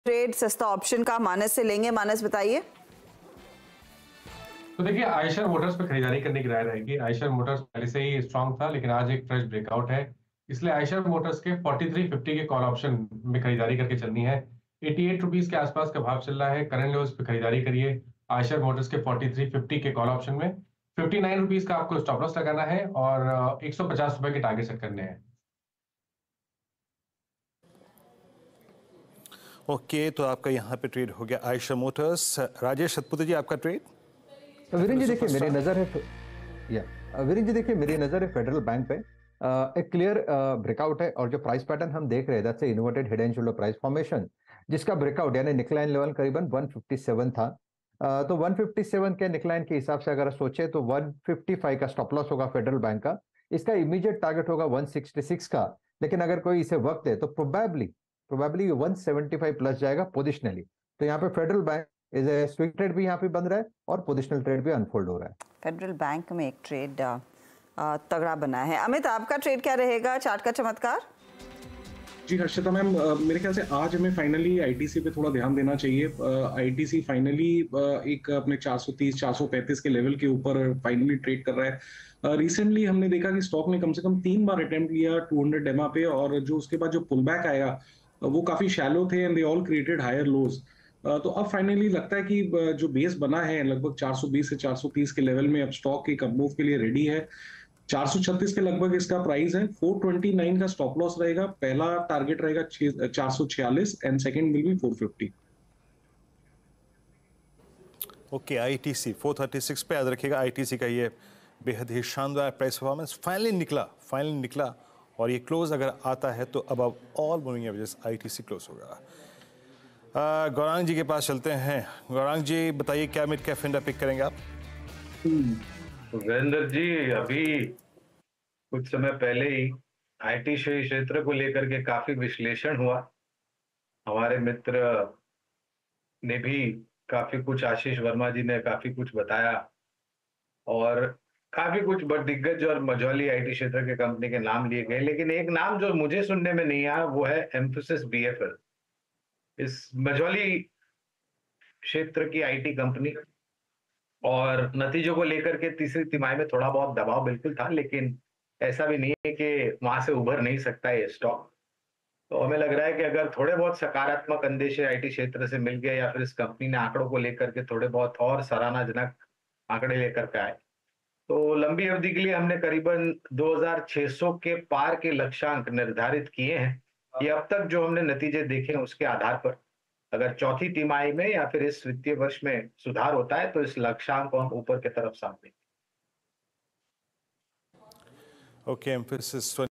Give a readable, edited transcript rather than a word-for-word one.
Trade सस्ता option का मानस से लेंगे। मानस बताइए। तो देखिए, आयशर मोटर्स पे खरीदारी करने की राय रहेगी। आयशर मोटर्स पहले से ही स्ट्रांग था, लेकिन आज एक फ्रेश ब्रेकआउट है। इसलिए आयशर मोटर्स के 4350 के कॉल ऑप्शन में खरीदारी करके चलनी है। 88 रुपीज के आसपास का भाव चल रहा है। करंट लेवल्स पे खरीदारी करिए आयशर मोटर्स के 4350 के कॉल ऑप्शन में। 59 रुपीज का आपको स्टॉप लॉस लगाना है और 150 रुपए के टारगेट सेट करने हैं। ओके, तो आपका यहाँ पे ट्रेड हो गया आयशर मोटर्स। राजेश सतपुते जी, आपका ट्रेड। वीरेंद्र जी देखिए मेरी नजर है या वीरेंद्र जी देखिए मेरी नजर है फेडरल बैंक पे। एक क्लियर ब्रेकआउट है और जो प्राइस पैटर्न हम देख रहे हैं that's inverted head and shoulder price formation, जिसका ब्रेकआउट यानी निकलाइन लेवल करीबन 157 था। तो 157 के निकलाइन के हिसाब से अगर सोचे तो 155 का स्टॉप लॉस होगा फेडरल बैंक का। इसका इमीडिएट टारगेट होगा 166 का, लेकिन अगर कोई इसे वक्त दे तो प्रोबेबली 175 प्लस जाएगा पोजिशनली। तो यहाँ पे Federal Bank is a swing trade भी यहाँ पे बन रहा है और पोजिशनल ट्रेड भी अनफोल्ड हो रहा है। फेडरल बैंक में एक ट्रेड तगड़ा बना है। अमित, आपका ट्रेड क्या रहेगा? चार्ट का चमत्कार। जी हर्षिता मैम, मेरे ख्याल से आज हमें फाइनली आईटीसी पे थोड़ा ध्यान देना चाहिए। आईटीसी फाइनली एक अपने 430 435 के लेवल के ऊपर फाइनली ट्रेड कर रहा है। रिसेंटली हमने देखा कि स्टॉक ने कम से कम 3 बार अटेम्प्ट किया 200 डेमा पे, और जो उसके बाद जो पुल बैक आया वो काफी शैलो थे and they all created higher lows. तो अब फाइनली लगता है कि जो बेस बना है लगभग 420 से 430 के लेवल में अब स्टॉक एक अप मूव के लिए रेडी है। 436 के लगभग इसका प्राइस है। 429 का स्टॉप लॉस रहेगा। पहला टारगेट रहेगा 446 and second will be 450। Okay, ITC 436 पे याद रखिएगा। आईटीसी का ये बेहद ही शानदार प्राइस परफॉर्मेंस फाइनली निकला और ये क्लोज अगर आता है तो अब all moving averages ITC close होगा। गौरांग जी के पास चलते हैं। गौरांग जी बताइए, क्या मिड कैप इंडेक्स पिक करेंगे आप? वीरेंद्र जी, अभी कुछ समय पहले ही आईटी क्षेत्र को लेकर के काफी विश्लेषण हुआ। हमारे मित्र ने भी काफी कुछ, आशीष वर्मा जी ने काफी कुछ बताया और काफी कुछ दिग्गज और मझौली आईटी क्षेत्र के कंपनी के नाम लिए गए, लेकिन एक नाम जो मुझे सुनने में नहीं आया वो है एम्फोसिस बीएफएल। इस मझौली क्षेत्र की आईटी कंपनी, और नतीजों को लेकर के तीसरी तिमाही में थोड़ा बहुत दबाव बिल्कुल था, लेकिन ऐसा भी नहीं है कि वहां से उभर नहीं सकता है स्टॉक। तो हमें लग रहा है कि अगर थोड़े बहुत सकारात्मक अंदेशे आईटी क्षेत्र से मिल गए या फिर इस कंपनी ने आंकड़ों को लेकर के थोड़े बहुत और सराहनाजनक आंकड़े लेकर के आए, तो लंबी अवधि के लिए हमने करीबन 2600 के पार के लक्ष्यांक निर्धारित किए हैं। ये अब तक जो हमने नतीजे देखे हैं उसके आधार पर अगर चौथी तिमाही में या फिर इस वित्तीय वर्ष में सुधार होता है तो इस लक्ष्यांक को हम ऊपर की तरफ सामने। Okay, emphasis